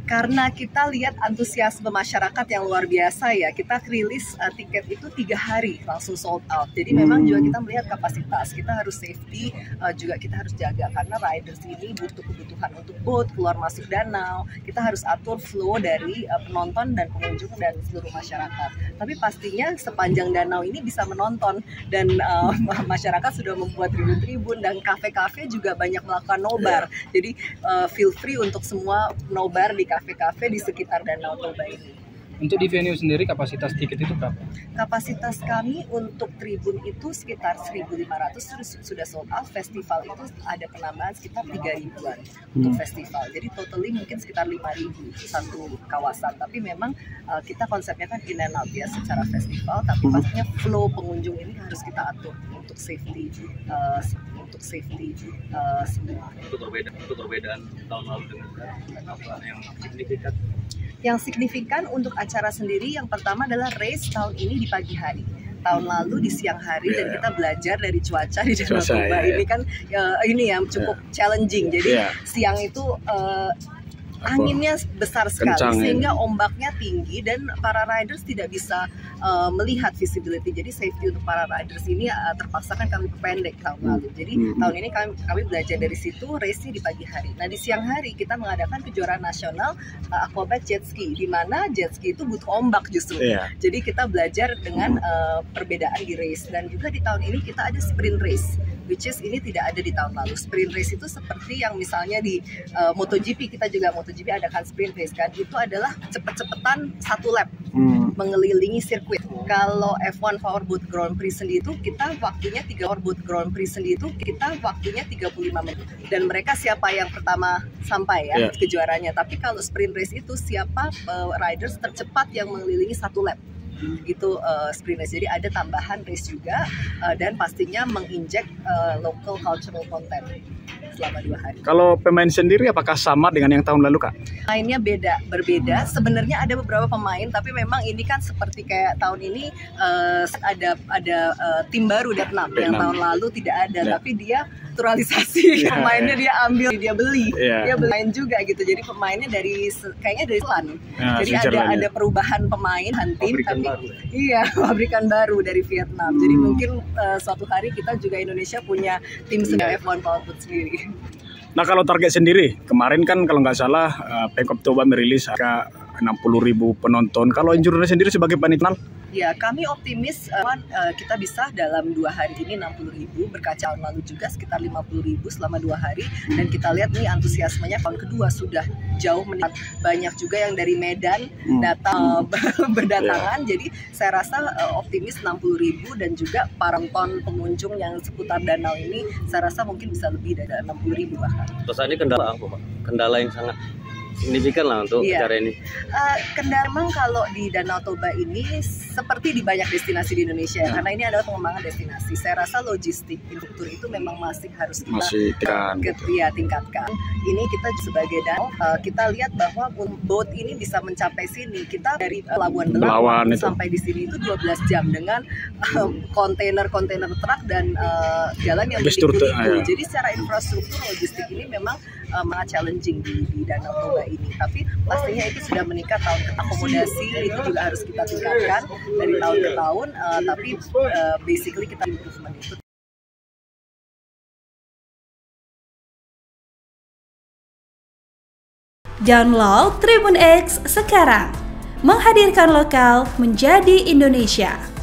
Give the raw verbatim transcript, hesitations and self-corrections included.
Karena kita lihat antusiasme masyarakat yang luar biasa ya, kita rilis uh, tiket itu tiga hari langsung sold out. Jadi hmm. memang juga kita melihat kapasitas, kita harus safety, uh, juga kita harus jaga karena riders ini butuh kebutuhan untuk boat keluar masuk danau. Kita harus atur flow dari uh, penonton dan pengunjung dan seluruh masyarakat. Tapi pastinya sepanjang danau ini bisa menonton dan uh, masyarakat sudah membuat tribun-tribun dan kafe-kafe juga banyak melakukan nobar. Jadi uh, feel free untuk semua nobar di kafe-kafe di sekitar Danau Toba ini. Untuk di venue sendiri kapasitas tiket itu berapa? Kapasitas kami untuk tribun itu sekitar seribu lima ratus sudah sold out. Festival itu ada penambahan sekitar tiga ribuan hmm. untuk festival. Jadi totally mungkin sekitar lima ribu satu kawasan. Tapi memang uh, kita konsepnya kan in and out ya secara festival. Tapi hmm. pastinya flow pengunjung ini harus kita atur untuk safety uh, untuk safety uh, semua. Untuk perbedaan, untuk perbedaan tahun lalu dengan apa yang signifikan? Yang signifikan untuk acara sendiri yang pertama adalah race tahun ini di pagi hari. Tahun lalu di siang hari yeah. dan kita belajar dari cuaca di Danau Toba yeah, ini yeah. kan uh, ini yang cukup yeah. challenging. Jadi yeah. siang itu uh, anginnya besar sekali kencang, sehingga ya. Ombaknya tinggi dan para riders tidak bisa uh, melihat visibility. Jadi safety untuk para riders ini uh, terpaksa kan kami pendek tahun lalu. Jadi hmm. tahun ini kami, kami belajar dari situ, race-nya di pagi hari. Nah di siang hari kita mengadakan kejuaraan nasional uh, aquabat jet ski, di mana jet ski itu butuh ombak justru. Yeah. Jadi kita belajar dengan uh, perbedaan di race dan juga di tahun ini kita ada sprint race. Which is ini tidak ada di tahun lalu. Sprint race itu seperti yang misalnya di uh, MotoGP, kita juga MotoGP adakan sprint race kan. Itu adalah cepet-cepetan satu lap hmm. mengelilingi sirkuit. Kalau F one Powerboat Grand Prix sendiri itu kita waktunya tiga Powerboat Grand Prix sendiri itu kita waktunya tiga puluh lima menit. Dan mereka siapa yang pertama sampai ya yeah. kejuaranya. Tapi kalau sprint race itu siapa uh, riders tercepat yang mengelilingi satu lap. Itu uh, sprint race. Jadi ada tambahan race juga uh, dan pastinya menginjek uh, local cultural content selama dua hari. Kalau pemain sendiri apakah sama dengan yang tahun lalu Kak? Mainnya beda, berbeda. Sebenarnya ada beberapa pemain tapi memang ini kan seperti kayak tahun ini uh, ada ada uh, tim baru Vietnam yang tahun lalu tidak ada yeah. tapi dia naturalisasi yeah, pemainnya yeah. dia ambil dia beli yeah. dia bermain juga gitu. Jadi pemainnya dari kayaknya dari Selan. Yeah, jadi ada ada perubahan pemain tim tapi baru. Iya, pabrikan baru dari Vietnam. Hmm. Jadi mungkin uh, suatu hari kita juga Indonesia punya tim yeah. F one Powerboat sendiri. Nah kalau target sendiri, kemarin kan kalau nggak salah uh, Pemkab Toba merilis angka enam puluh ribu penonton. Kalau Injurnas sendiri sebagai panitia? Ya, kami optimis uh, uh, kita bisa dalam dua hari ini enam puluh ribu, berkaca tahun lalu juga sekitar lima puluh ribu selama dua hari. Dan kita lihat nih antusiasmenya tahun kedua sudah jauh meningkat. Banyak juga yang dari Medan datang uh, berdatangan. Yeah. Jadi saya rasa uh, optimis enam puluh ribu dan juga para penonton pengunjung yang seputar danau ini saya rasa mungkin bisa lebih dari enam puluh ribu bahkan. Terus ini kendala apa Pak? Kendala yang sangat signifikan lah untuk yeah. acara ini. Uh, kendala memang kalau di Danau Toba ini seperti di banyak destinasi di Indonesia yeah. karena ini adalah pengembangan destinasi. Saya rasa logistik infrastruktur itu memang masih harus kita masih tingkatkan. Uh, ya, tingkatkan. Ini kita sebagai danau uh, kita lihat bahwa boat ini bisa mencapai sini. Kita dari uh, Pelabuhan Belawan sampai di sini itu dua belas jam dengan kontainer-kontainer uh, truk dan uh, jalan yang berliku-liku. Ya. Jadi secara infrastruktur logistik ini memang uh, sangat challenging di, di Danau Toba ini, tapi pastinya itu sudah meningkat tahun ke akomodasi itu juga harus kita tingkatkan dari tahun ke tahun, uh, tapi uh, basically kita improvement itu. Download Tribun X sekarang, menghadirkan lokal menjadi Indonesia.